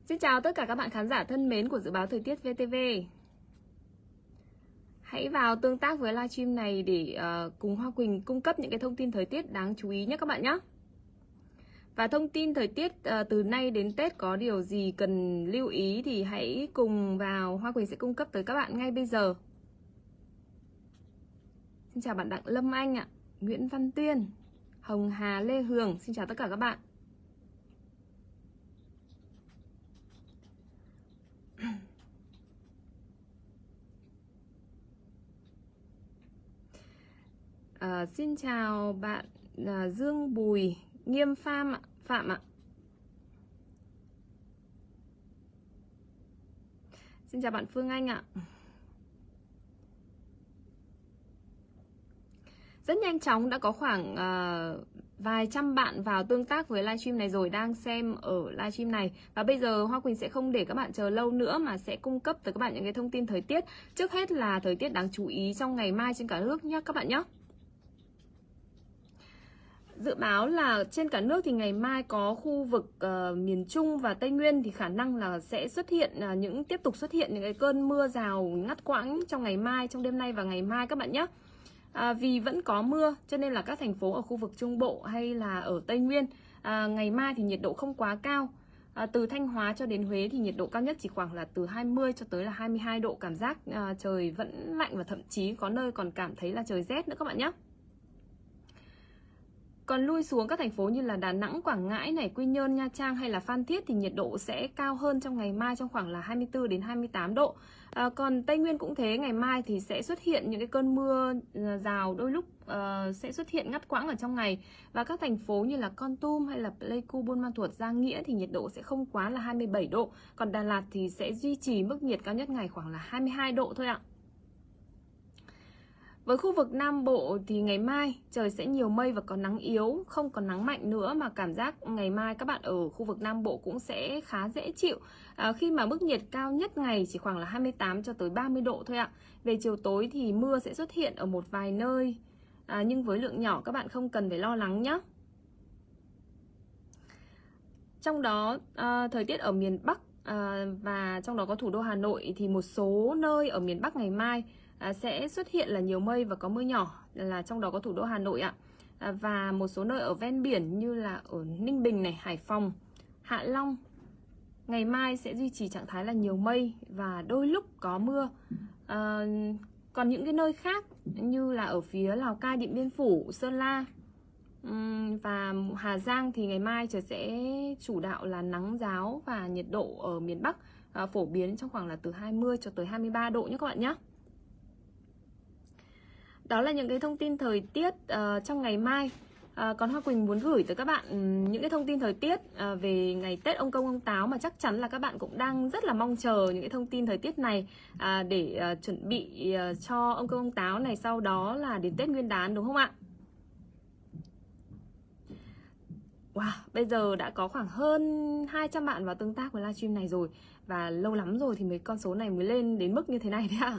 Xin chào tất cả các bạn khán giả thân mến của Dự báo Thời tiết VTV. Hãy vào tương tác với livestream này để cùng Hoa Quỳnh cung cấp những cái thông tin thời tiết đáng chú ý nhé các bạn nhé. Và thông tin thời tiết từ nay đến Tết có điều gì cần lưu ý thì hãy cùng vào, Hoa Quỳnh sẽ cung cấp tới các bạn ngay bây giờ. Xin chào bạn Đặng Lâm Anh ạ, Nguyễn Văn Tuyên, Hồng Hà Lê Hường, xin chào tất cả các bạn. Xin chào bạn Dương Bùi Nghiêm Phạm ạ. Xin chào bạn Phương Anh ạ. Rất nhanh chóng đã có khoảng vài trăm bạn vào tương tác với livestream này rồi, đang xem ở livestream này. Và bây giờ Hoa Quỳnh sẽ không để các bạn chờ lâu nữa mà sẽ cung cấp tới các bạn những cái thông tin thời tiết. Trước hết là thời tiết đáng chú ý trong ngày mai trên cả nước nhé các bạn nhé. Dự báo là trên cả nước thì ngày mai có khu vực miền Trung và Tây Nguyên thì khả năng là sẽ xuất hiện tiếp tục xuất hiện những cái cơn mưa rào ngắt quãng trong ngày mai, trong đêm nay và ngày mai các bạn nhé. Vì vẫn có mưa cho nên là các thành phố ở khu vực Trung Bộ hay là ở Tây Nguyên ngày mai thì nhiệt độ không quá cao. Từ Thanh Hóa cho đến Huế thì nhiệt độ cao nhất chỉ khoảng là từ 20 cho tới là 22 độ, cảm giác trời vẫn lạnh và thậm chí có nơi còn cảm thấy là trời rét nữa các bạn nhé. Còn lui xuống các thành phố như là Đà Nẵng, Quảng Ngãi này, Quy Nhơn, Nha Trang hay là Phan Thiết thì nhiệt độ sẽ cao hơn trong ngày mai trong khoảng là 24 đến 28 độ. Còn Tây Nguyên cũng thế, ngày mai thì sẽ xuất hiện những cái cơn mưa rào đôi lúc sẽ xuất hiện ngắt quãng ở trong ngày. Và các thành phố như là Kon Tum hay là Pleiku, Buôn Ma Thuột, Gia Nghĩa thì nhiệt độ sẽ không quá là 27 độ. Còn Đà Lạt thì sẽ duy trì mức nhiệt cao nhất ngày khoảng là 22 độ thôi ạ. Với khu vực Nam Bộ thì ngày mai trời sẽ nhiều mây và có nắng yếu, không còn nắng mạnh nữa mà cảm giác ngày mai các bạn ở khu vực Nam Bộ cũng sẽ khá dễ chịu. Khi mà mức nhiệt cao nhất ngày chỉ khoảng là 28 cho tới 30 độ thôi ạ. Về chiều tối thì mưa sẽ xuất hiện ở một vài nơi nhưng với lượng nhỏ, các bạn không cần phải lo lắng nhé. Trong đó thời tiết ở miền Bắc và trong đó có thủ đô Hà Nội thì một số nơi ở miền Bắc ngày mai sẽ xuất hiện là nhiều mây và có mưa nhỏ, là trong đó có thủ đô Hà Nội ạ. Và một số nơi ở ven biển như là ở Ninh Bình này, Hải Phòng, Hạ Long ngày mai sẽ duy trì trạng thái là nhiều mây và đôi lúc có mưa. Còn những cái nơi khác như là ở phía Lào Cai, Điện Biên Phủ, Sơn La và Hà Giang thì ngày mai trời sẽ chủ đạo là nắng ráo và nhiệt độ ở miền Bắc phổ biến trong khoảng là từ 20 cho tới 23 độ nhé các bạn nhé. Đó là những cái thông tin thời tiết trong ngày mai. Còn Hoa Quỳnh muốn gửi tới các bạn những cái thông tin thời tiết về ngày Tết ông Công ông Táo mà chắc chắn là các bạn cũng đang rất là mong chờ những cái thông tin thời tiết này để chuẩn bị cho ông Công ông Táo này, sau đó là đến Tết Nguyên đán, đúng không ạ? Wow, bây giờ đã có khoảng hơn 200 bạn vào tương tác với livestream này rồi. Và lâu lắm rồi thì con số này mới lên đến mức như thế này đấy ạ.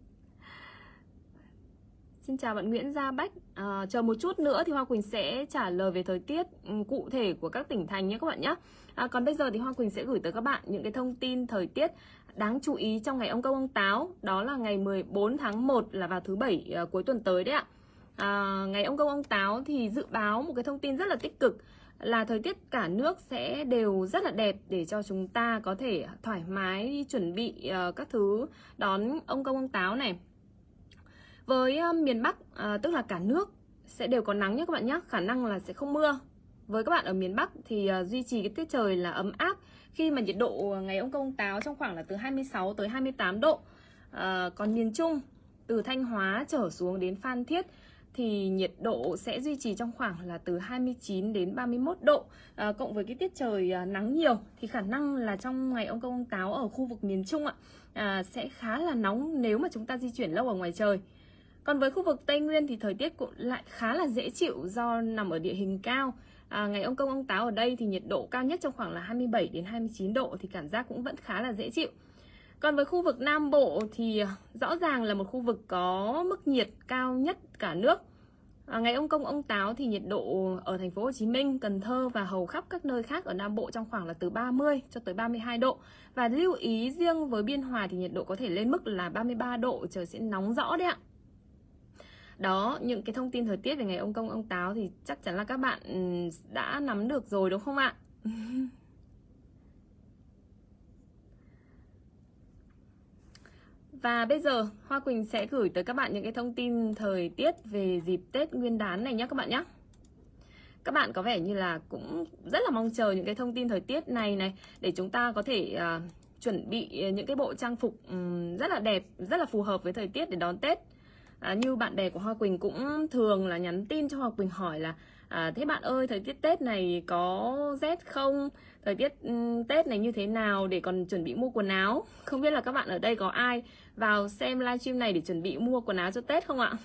Xin chào bạn Nguyễn Gia Bách. Chờ một chút nữa thì Hoa Quỳnh sẽ trả lời về thời tiết cụ thể của các tỉnh thành nhé các bạn nhé. Còn bây giờ thì Hoa Quỳnh sẽ gửi tới các bạn những cái thông tin thời tiết đáng chú ý trong ngày ông Công ông Táo. Đó là ngày 14 tháng 1 là vào thứ Bảy cuối tuần tới đấy ạ. Ngày ông Công ông Táo thì dự báo một cái thông tin rất là tích cực là thời tiết cả nước sẽ đều rất là đẹp để cho chúng ta có thể thoải mái đi chuẩn bị các thứ đón ông Công ông Táo này. Với miền Bắc tức là cả nước sẽ đều có nắng nhé các bạn nhé, khả năng là sẽ không mưa. Với các bạn ở miền Bắc thì duy trì cái tiết trời là ấm áp khi mà nhiệt độ ngày ông Công ông Táo trong khoảng là từ 26 tới 28 độ. Còn miền Trung từ Thanh Hóa trở xuống đến Phan Thiết thì nhiệt độ sẽ duy trì trong khoảng là từ 29 đến 31 độ. Cộng với cái tiết trời nắng nhiều thì khả năng là trong ngày ông Công ông Táo ở khu vực miền Trung sẽ khá là nóng nếu mà chúng ta di chuyển lâu ở ngoài trời. Còn với khu vực Tây Nguyên thì thời tiết cũng lại khá là dễ chịu do nằm ở địa hình cao. Ngày ông Công ông Táo ở đây thì nhiệt độ cao nhất trong khoảng là 27 đến 29 độ thì cảm giác cũng vẫn khá là dễ chịu. Còn với khu vực Nam Bộ thì rõ ràng là một khu vực có mức nhiệt cao nhất cả nước. Ngày ông Công ông Táo thì nhiệt độ ở thành phố Hồ Chí Minh, Cần Thơ và hầu khắp các nơi khác ở Nam Bộ trong khoảng là từ 30 cho tới 32 độ. Và lưu ý riêng với Biên Hòa thì nhiệt độ có thể lên mức là 33 độ, trời sẽ nóng rõ đấy ạ. Đó, những cái thông tin thời tiết về ngày ông Công ông Táo thì chắc chắn là các bạn đã nắm được rồi đúng không ạ? Và bây giờ Hoa Quỳnh sẽ gửi tới các bạn những cái thông tin thời tiết về dịp Tết Nguyên đán này nhé các bạn nhé. Các bạn có vẻ như là cũng rất là mong chờ những cái thông tin thời tiết này để chúng ta có thể chuẩn bị những cái bộ trang phục rất là đẹp, rất là phù hợp với thời tiết để đón Tết. Như bạn bè của Hoa Quỳnh cũng thường là nhắn tin cho Hoa Quỳnh hỏi là thế bạn ơi, thời tiết Tết này có rét không? Thời tiết Tết này như thế nào để còn chuẩn bị mua quần áo? Không biết là các bạn ở đây có ai vào xem livestream này để chuẩn bị mua quần áo cho Tết không ạ?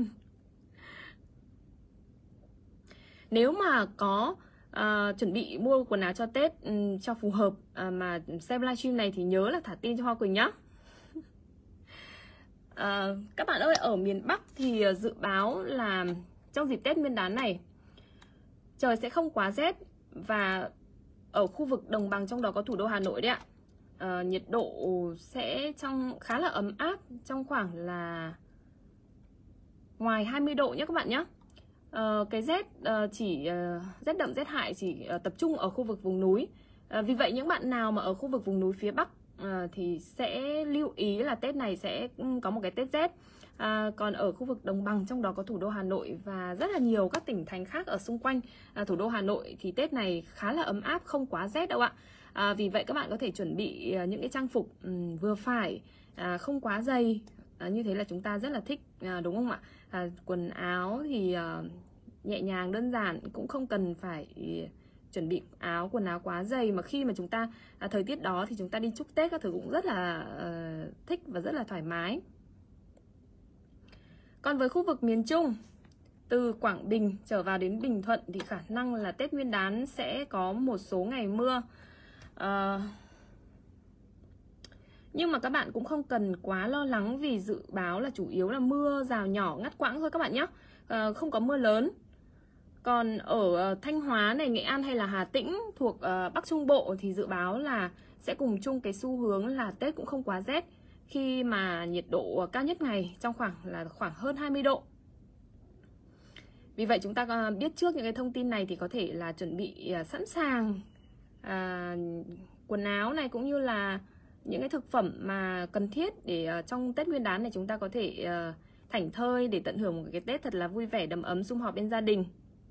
Nếu mà có chuẩn bị mua quần áo cho Tết cho phù hợp mà xem livestream này thì nhớ là thả tin cho Hoa Quỳnh nhé. Các bạn ơi, ở miền Bắc thì dự báo là trong dịp Tết Nguyên đán này trời sẽ không quá rét, và ở khu vực đồng bằng trong đó có thủ đô Hà Nội đấy ạ, nhiệt độ sẽ khá là ấm áp, trong khoảng là ngoài 20 độ nhé các bạn nhé. Cái rét rét đậm rét hại chỉ tập trung ở khu vực vùng núi. Vì vậy những bạn nào mà ở khu vực vùng núi phía Bắc thì sẽ lưu ý là Tết này sẽ có một cái Tết rét. Còn ở khu vực đồng bằng trong đó có thủ đô Hà Nội và rất là nhiều các tỉnh thành khác ở xung quanh thủ đô Hà Nội thì Tết này khá là ấm áp, không quá rét đâu ạ. Vì vậy các bạn có thể chuẩn bị những cái trang phục vừa phải, không quá dày. Như thế là chúng ta rất là thích, đúng không ạ? Quần áo thì nhẹ nhàng đơn giản, cũng không cần phải chuẩn bị quần áo quá dày, mà khi mà chúng ta thời tiết đó thì chúng ta đi chúc Tết các thứ cũng rất là thích và rất là thoải mái. Còn với khu vực miền Trung, từ Quảng Bình trở vào đến Bình Thuận thì khả năng là Tết Nguyên đán sẽ có một số ngày mưa. Nhưng mà các bạn cũng không cần quá lo lắng vì dự báo là chủ yếu là mưa rào nhỏ ngắt quãng thôi các bạn nhé, không có mưa lớn. Còn ở Thanh Hóa này, Nghệ An hay là Hà Tĩnh thuộc Bắc Trung Bộ thì dự báo là sẽ cùng chung cái xu hướng là Tết cũng không quá rét, khi mà nhiệt độ cao nhất ngày trong khoảng hơn 20 độ. Vì vậy chúng ta biết trước những cái thông tin này thì có thể là chuẩn bị sẵn sàng quần áo này, cũng như là những cái thực phẩm mà cần thiết để trong Tết Nguyên đán này chúng ta có thể thảnh thơi để tận hưởng một cái Tết thật là vui vẻ, đầm ấm, sum họp bên gia đình.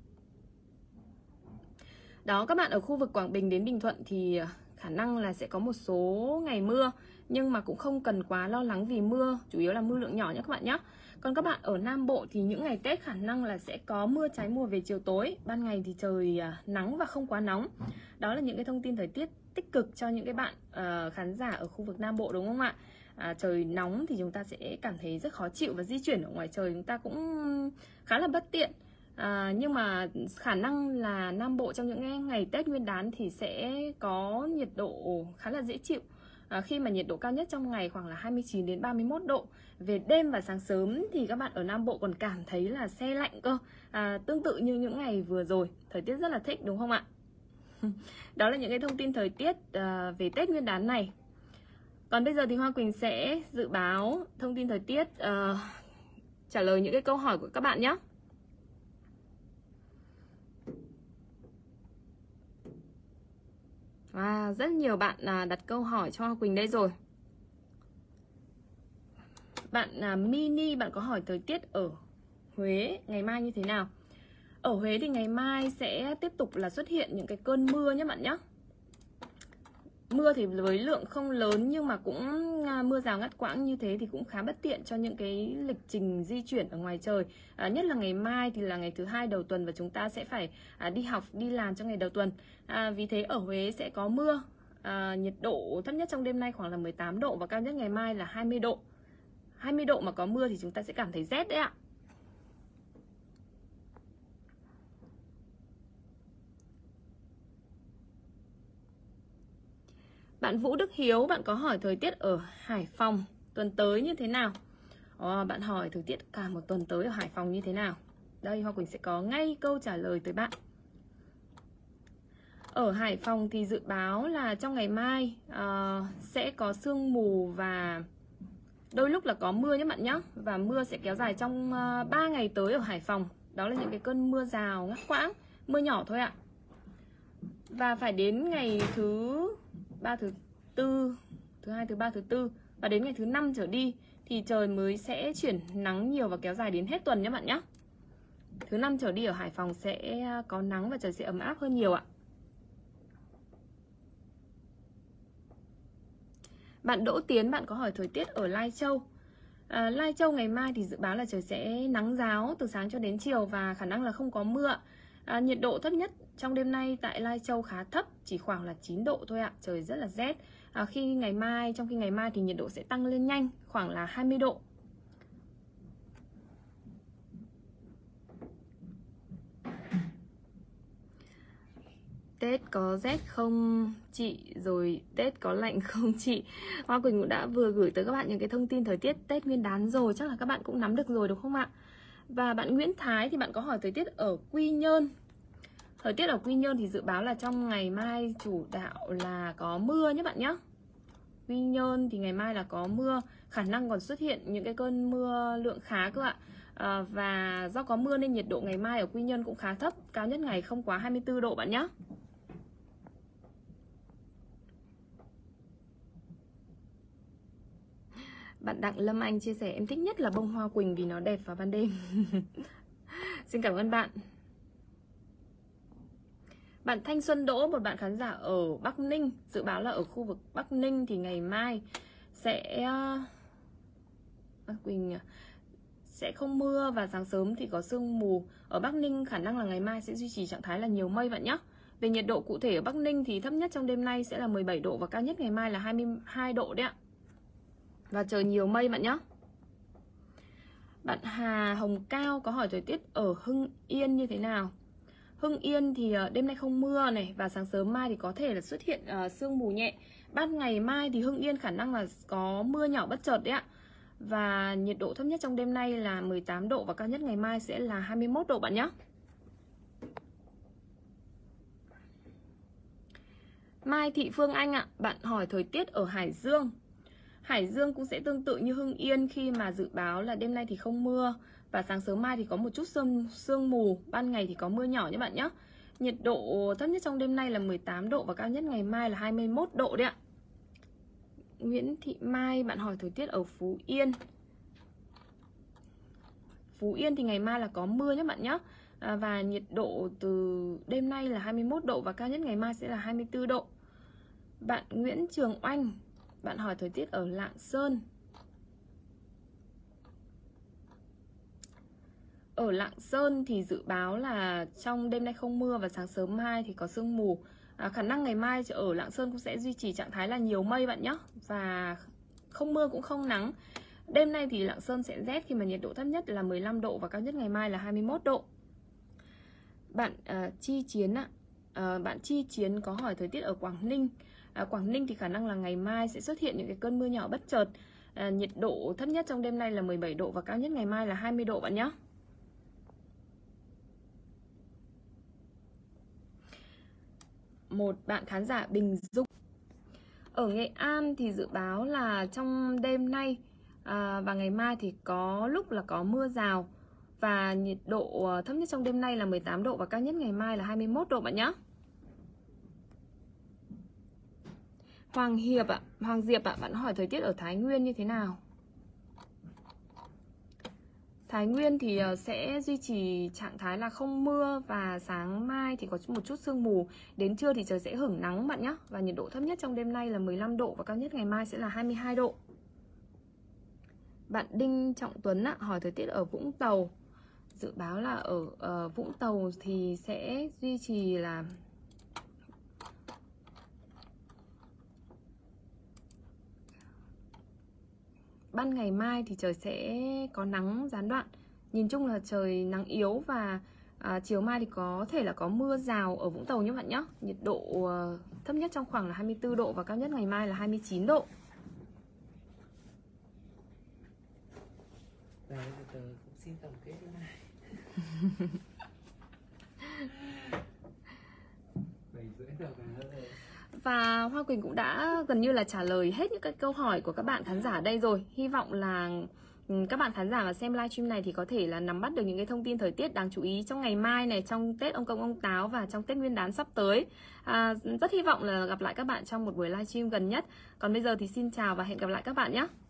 Đó, các bạn ở khu vực Quảng Bình đến Bình Thuận thì khả năng là sẽ có một số ngày mưa, nhưng mà cũng không cần quá lo lắng vì mưa, chủ yếu là mưa lượng nhỏ nhé các bạn nhé. Còn các bạn ở Nam Bộ thì những ngày Tết khả năng là sẽ có mưa trái mùa về chiều tối, ban ngày thì trời nắng và không quá nóng. Đó là những cái thông tin thời tiết tích cực cho những cái bạn khán giả ở khu vực Nam Bộ, đúng không ạ? Trời nóng thì chúng ta sẽ cảm thấy rất khó chịu và di chuyển ở ngoài trời chúng ta cũng khá là bất tiện. Nhưng mà khả năng là Nam Bộ trong những ngày Tết Nguyên đán thì sẽ có nhiệt độ khá là dễ chịu, khi mà nhiệt độ cao nhất trong ngày khoảng là 29 đến 31 độ. Về đêm và sáng sớm thì các bạn ở Nam Bộ còn cảm thấy là se lạnh cơ, tương tự như những ngày vừa rồi. Thời tiết rất là thích, đúng không ạ? Đó là những cái thông tin thời tiết về Tết Nguyên đán này. Còn bây giờ thì Hoa Quỳnh sẽ dự báo thông tin thời tiết, trả lời những cái câu hỏi của các bạn nhé. Rất nhiều bạn đặt câu hỏi cho Hoa Quỳnh đây rồi. Bạn Mini, bạn có hỏi thời tiết ở Huế ngày mai như thế nào. Ở Huế thì ngày mai sẽ tiếp tục là xuất hiện những cái cơn mưa nhé bạn nhé. Mưa thì với lượng không lớn, nhưng mà cũng mưa rào ngắt quãng như thế thì cũng khá bất tiện cho những cái lịch trình di chuyển ở ngoài trời. Nhất là ngày mai thì là ngày thứ hai đầu tuần và chúng ta sẽ phải đi học, đi làm trong ngày đầu tuần. Vì thế ở Huế sẽ có mưa. Nhiệt độ thấp nhất trong đêm nay khoảng là 18 độ và cao nhất ngày mai là 20 độ. 20 độ mà có mưa thì chúng ta sẽ cảm thấy rét đấy ạ. Bạn Vũ Đức Hiếu, bạn có hỏi thời tiết ở Hải Phòng tuần tới như thế nào. Bạn hỏi thời tiết cả một tuần tới ở Hải Phòng như thế nào. Đây, Hoa Quỳnh sẽ có ngay câu trả lời tới bạn. Ở Hải Phòng thì dự báo là trong ngày mai sẽ có sương mù và đôi lúc là có mưa nhé bạn nhé. Và mưa sẽ kéo dài trong 3 ngày tới ở Hải Phòng. Đó là những cái cơn mưa rào ngắt quãng, mưa nhỏ thôi ạ. Và phải đến ngày thứ 3, thứ 4, thứ 2, thứ 3, thứ 4 và đến ngày thứ 5 trở đi thì trời mới sẽ chuyển nắng nhiều và kéo dài đến hết tuần nhé bạn nhé. Thứ 5 trở đi ở Hải Phòng sẽ có nắng và trời sẽ ấm áp hơn nhiều ạ. Bạn Đỗ Tiến, bạn có hỏi thời tiết ở Lai Châu. Lai Châu ngày mai thì dự báo là trời sẽ nắng ráo từ sáng cho đến chiều và khả năng là không có mưa. Nhiệt độ thấp nhất trong đêm nay tại Lai Châu khá thấp, chỉ khoảng là 9 độ thôi ạ, trời rất là rét. Trong khi ngày mai thì nhiệt độ sẽ tăng lên nhanh, khoảng là 20 độ. Tết có rét không chị? Rồi Tết có lạnh không chị? Hoa Quỳnh cũng đã vừa gửi tới các bạn những cái thông tin thời tiết Tết Nguyên đán rồi, chắc là các bạn cũng nắm được rồi đúng không ạ? Và bạn Nguyễn Thái thì bạn có hỏi thời tiết ở Quy Nhơn. Thời tiết ở Quy Nhơn thì dự báo là trong ngày mai chủ đạo là có mưa nhé bạn nhé. Quy Nhơn thì ngày mai là có mưa, khả năng còn xuất hiện những cái cơn mưa lượng khá cơ ạ. Và do có mưa nên nhiệt độ ngày mai ở Quy Nhơn cũng khá thấp, cao nhất ngày không quá 24 độ bạn nhé. Bạn Đặng Lâm Anh chia sẻ em thích nhất là bông hoa quỳnh vì nó đẹp vào ban đêm. Xin cảm ơn bạn. Bạn Thanh Xuân Đỗ, một bạn khán giả ở Bắc Ninh, dự báo là ở khu vực Bắc Ninh thì ngày mai sẽ Quỳnh sẽ không mưa và sáng sớm thì có sương mù. Ở Bắc Ninh khả năng là ngày mai sẽ duy trì trạng thái là nhiều mây bạn nhé. Về nhiệt độ cụ thể ở Bắc Ninh thì thấp nhất trong đêm nay sẽ là 17 độ và cao nhất ngày mai là 22 độ đấy ạ. Và trời nhiều mây bạn nhé. Bạn Hà Hồng Cao có hỏi thời tiết ở Hưng Yên như thế nào. Hưng Yên thì đêm nay không mưa này và sáng sớm mai thì có thể là xuất hiện sương mù nhẹ. Ban ngày mai thì Hưng Yên khả năng là có mưa nhỏ bất chợt đấy ạ. Và nhiệt độ thấp nhất trong đêm nay là 18 độ và cao nhất ngày mai sẽ là 21 độ bạn nhé. Mai Thị Phương Anh ạ, bạn hỏi thời tiết ở Hải Dương. Hải Dương cũng sẽ tương tự như Hưng Yên khi mà dự báo là đêm nay thì không mưa và sáng sớm mai thì có một chút sương mù, ban ngày thì có mưa nhỏ nhé bạn nhé. Nhiệt độ thấp nhất trong đêm nay là 18 độ và cao nhất ngày mai là 21 độ đấy ạ. Nguyễn Thị Mai, bạn hỏi thời tiết ở Phú Yên. Phú Yên thì ngày mai là có mưa nhé bạn nhé. Và nhiệt độ từ đêm nay là 21 độ và cao nhất ngày mai sẽ là 24 độ. Bạn Nguyễn Trường Oanh, bạn hỏi thời tiết ở Lạng Sơn. Ở Lạng Sơn thì dự báo là trong đêm nay không mưa và sáng sớm mai thì có sương mù. Khả năng ngày mai ở Lạng Sơn cũng sẽ duy trì trạng thái là nhiều mây bạn nhé. Và không mưa cũng không nắng. Đêm nay thì Lạng Sơn sẽ rét khi mà nhiệt độ thấp nhất là 15 độ và cao nhất ngày mai là 21 độ. Bạn Chi Chiến ạ, bạn Chi Chiến có hỏi thời tiết ở Quảng Ninh. Quảng Ninh thì khả năng là ngày mai sẽ xuất hiện những cái cơn mưa nhỏ bất chợt. Nhiệt độ thấp nhất trong đêm nay là 17 độ và cao nhất ngày mai là 20 độ bạn nhé. Một bạn khán giả Bình Dung. Ở Nghệ An thì dự báo là trong đêm nay và ngày mai thì có lúc là có mưa rào. Và nhiệt độ thấp nhất trong đêm nay là 18 độ và cao nhất ngày mai là 21 độ bạn nhé. Hoàng Diệp ạ, bạn hỏi thời tiết ở Thái Nguyên như thế nào? Thái Nguyên thì sẽ duy trì trạng thái là không mưa và sáng mai thì có một chút sương mù. Đến trưa thì trời sẽ hửng nắng bạn nhé. Và nhiệt độ thấp nhất trong đêm nay là 15 độ và cao nhất ngày mai sẽ là 22 độ. Bạn Đinh Trọng Tuấn ạ, hỏi thời tiết ở Vũng Tàu. Dự báo là ở Vũng Tàu thì sẽ duy trì là ban ngày mai thì trời sẽ có nắng gián đoạn. Nhìn chung là trời nắng yếu và chiều mai thì có thể là có mưa rào ở Vũng Tàu nhé bạn nhé. Nhiệt độ thấp nhất trong khoảng là 24 độ và cao nhất ngày mai là 29 độ. tớ cũng xin tổng kết lại. 7:30 giờ rồi. Và Hoa Quỳnh cũng đã gần như là trả lời hết những cái câu hỏi của các bạn khán giả đây rồi. Hy vọng là các bạn khán giả mà xem livestream này thì có thể là nắm bắt được những cái thông tin thời tiết đáng chú ý trong ngày mai này, trong Tết Ông Công Ông Táo và trong Tết Nguyên đán sắp tới. Rất hy vọng là gặp lại các bạn trong một buổi livestream gần nhất. Còn bây giờ thì xin chào và hẹn gặp lại các bạn nhé.